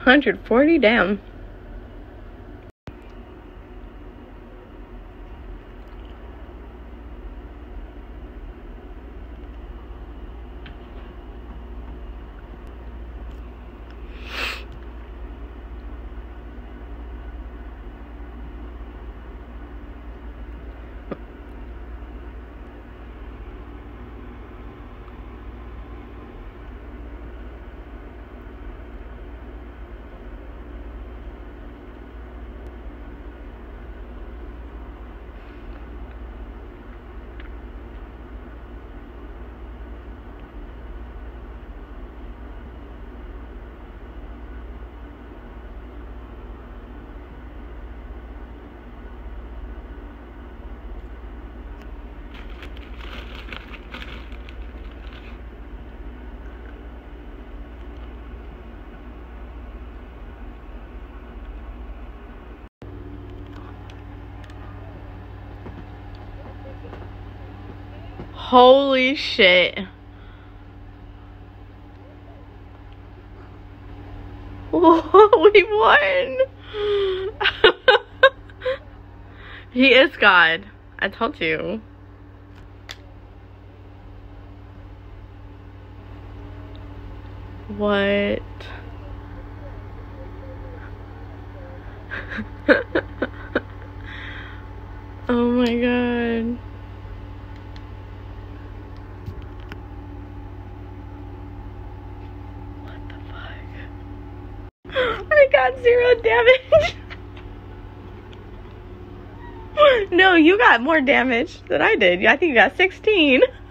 140, damn. Holy shit. We won. He is God. I told you. What? Oh my god. What the fuck? I got 0 damage. No, you got more damage than I did. I think you got 16.